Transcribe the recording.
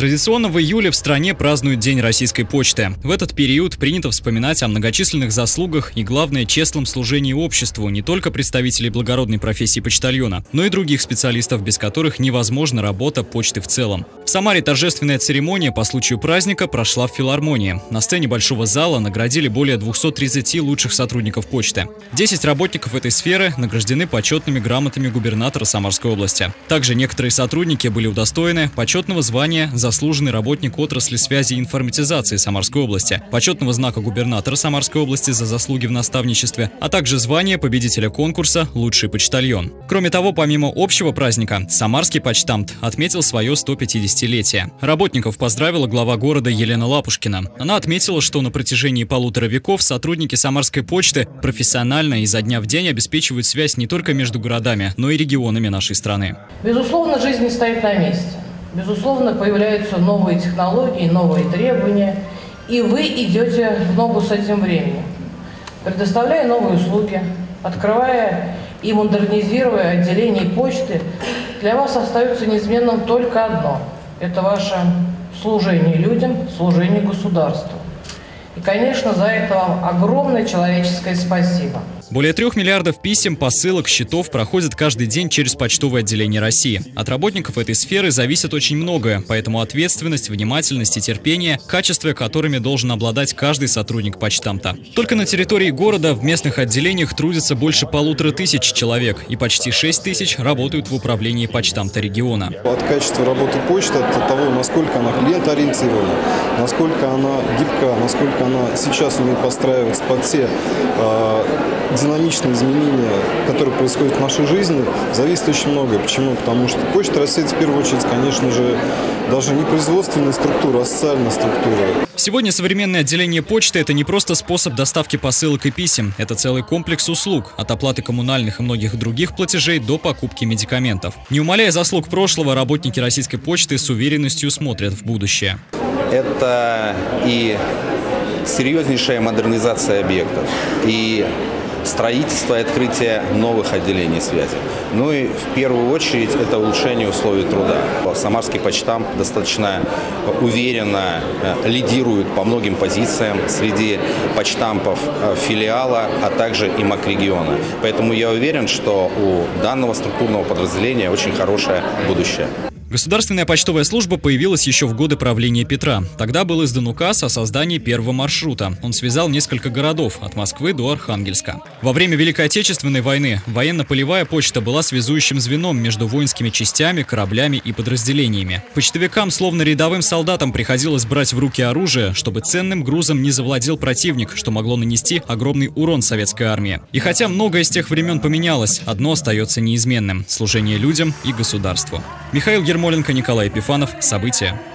Традиционно в июле в стране празднуют День российской почты. В этот период принято вспоминать о многочисленных заслугах и, главное, честном служении обществу не только представителей благородной профессии почтальона, но и других специалистов, без которых невозможна работа почты в целом. В Самаре торжественная церемония по случаю праздника прошла в филармонии. На сцене большого зала наградили более 230 лучших сотрудников почты. 10 работников этой сферы награждены почетными грамотами губернатора Самарской области. Также некоторые сотрудники были удостоены почетного звания «Заслуженный работник отрасли связи и информатизации Самарской области», почетного знака губернатора Самарской области за заслуги в наставничестве, а также звания победителя конкурса «Лучший почтальон». Кроме того, помимо общего праздника, Самарский почтамт отметил свое 150-летие. Работников поздравила глава города Елена Лапушкина. Она отметила, что на протяжении 1,5 веков сотрудники Самарской почты профессионально и изо дня в день обеспечивают связь не только между городами, но и регионами нашей страны. Безусловно, жизнь не стоит на месте. Безусловно, появляются новые технологии, новые требования, и вы идете в ногу с этим временем, предоставляя новые услуги, открывая и модернизируя отделение почты. Для вас остается неизменным только одно – это ваше служение людям, служение государству. И, конечно, за это вам огромное человеческое спасибо. Более 3 миллиардов писем, посылок, счетов проходят каждый день через почтовое отделение России. От работников этой сферы зависит очень многое, поэтому ответственность, внимательность и терпение – качества, которыми должен обладать каждый сотрудник почтамта. Только на территории города в местных отделениях трудится больше 1500 человек, и почти 6 тысяч работают в управлении почтамта региона. От качества работы почты, от того, насколько она клиентоориентирована, насколько она гибка, насколько она сейчас умеет подстраиваться под те динамичные изменения, которые происходят в нашей жизни, зависит очень многое. Почему? Потому что почта растет в первую очередь, конечно же, даже не производственная структура, а социальная структура. Сегодня современное отделение почты – это не просто способ доставки посылок и писем. Это целый комплекс услуг, от оплаты коммунальных и многих других платежей до покупки медикаментов. Не умаляя заслуг прошлого, работники российской почты с уверенностью смотрят в будущее. Это и серьезнейшая модернизация объектов, и строительство и открытие новых отделений связи. Ну и в первую очередь это улучшение условий труда. Самарский почтамт достаточно уверенно лидирует по многим позициям среди почтампов филиала, а также и макрегиона. Поэтому я уверен, что у данного структурного подразделения очень хорошее будущее. Государственная почтовая служба появилась еще в годы правления Петра. Тогда был издан указ о создании первого маршрута. Он связал несколько городов, от Москвы до Архангельска. Во время Великой Отечественной войны военно-полевая почта была связующим звеном между воинскими частями, кораблями и подразделениями. Почтовикам, словно рядовым солдатам, приходилось брать в руки оружие, чтобы ценным грузом не завладел противник, что могло нанести огромный урон советской армии. И хотя многое с тех времен поменялось, одно остается неизменным – служение людям и государству. Михаил Ермоленко, Николай Епифанов. События.